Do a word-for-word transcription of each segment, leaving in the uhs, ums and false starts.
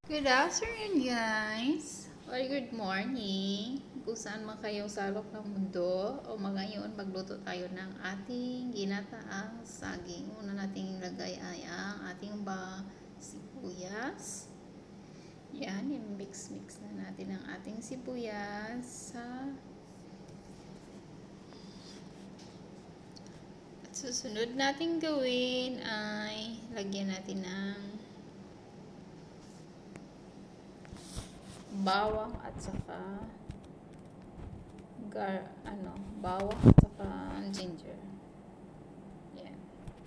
Good afternoon, guys! Or good morning! Kung saan man kayo salok ng mundo, o ngayon magluto tayo ng ating ginataang saging. Una nating ilagay ay ang ating ba sibuyas. Yan, i-mix-mix na natin ang ating sibuyas sa at susunod nating gawin ay lagyan natin ng bawang at saka gar ano, bawang at saka ginger. Yan.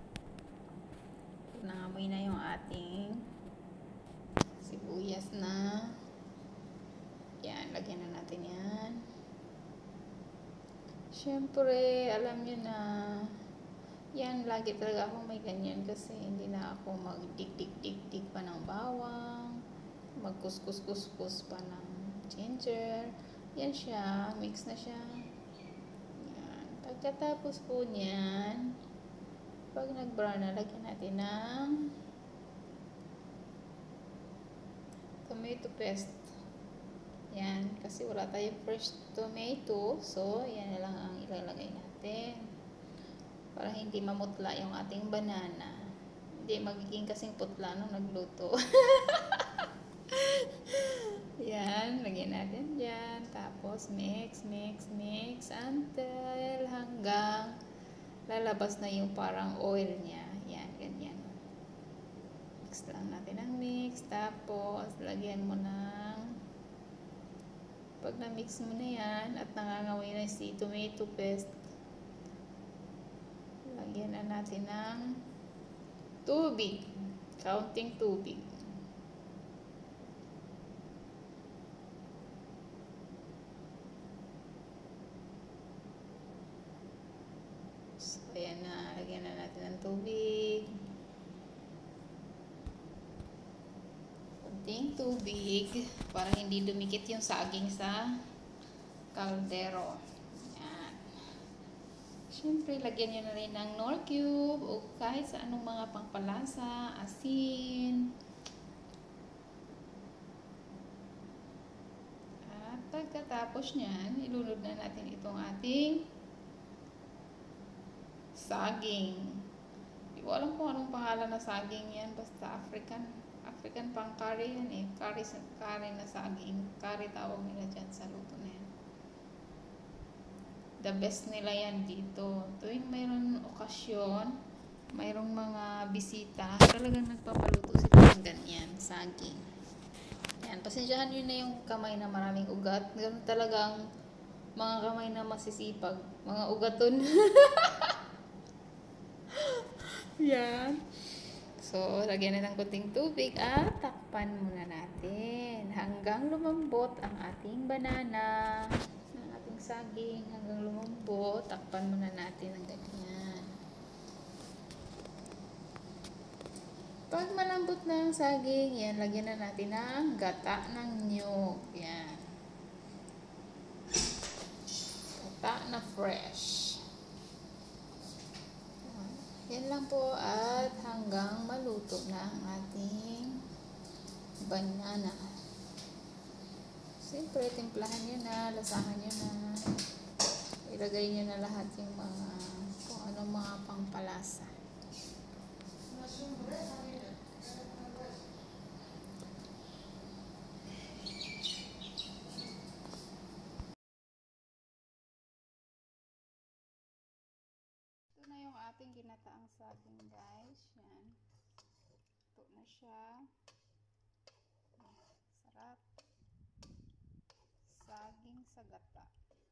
Nangamoy na yung ating sibuyas na. Yan, lagyan na natin yan. Siyempre, alam nyo na yan, lagi talaga ako may ganyan kasi hindi na ako magdig-dig-dig-dig pa ng bawang, magkuskus-kuskus pa ng ginger. Yan siya, mix na siya. Yan. Pagkatapos po niyan, pag nag-brown na, lagyan natin ng tomato paste. Yan, kasi wala tayong fresh tomato, so yan na lang ang ilalagay natin para hindi mamutla yung ating banana. Hindi magiging kasing putla nung nagluto. Yan, lagyan natin dyan. Tapos mix, mix, mix until hanggang lalabas na yung parang oil niya. Yan, ganyan. Mix lang natin ang mix. Tapos lagyan mo ng pag na-mix mo na yan at nangangamoy na si tomato paste, lagyan na natin ng tubig. Counting tubig. So, ayan na. Lagyan na natin ng tubig. Kunting tubig para hindi dumikit yung saging sa kaldero. Ayan. Siyempre, lagyan nyo na rin ng Knorr cube o kahit sa anong mga pangpalasa, asin. At pagkatapos nyan, ilunod na natin itong ating saging. Hindi ko alam kung anong pangalan na saging yan. Basta African. African pang curry yan eh. Curry, curry na saging. Curry tawag nila dyan sa luto na yan. The best nila yan dito. Tuwing mayroong okasyon, mayroong mga bisita, talagang nagpapaluto sila ng ganyan. Saging. Yan. Pasensyahan nyo na yung kamay na maraming ugat. Ganun talagang mga kamay na masisipag. Mga ugaton. Yan. So, lagyan na ng kunting tubig at takpan muna natin hanggang lumambot ang ating banana, ang ating saging, hanggang lumambot. Takpan muna natin ng ganyan. Pag malambot na ang saging, yan, lagyan na natin ng gata ng niyog. Yan. Gata na fresh. Yan lang po at hanggang maluto na ang ating banana. Siyempre, timplahan nyo na, lasahan nyo na. Ilagay nyo na lahat yung mga kung anong mga pangpalasa. Ito na yung ating ginataang saging, guys. Yan. Ito na siya. Sarap. Saging sa gata.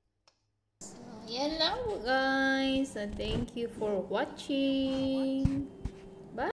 So, yan lang guys. Thank you for watching.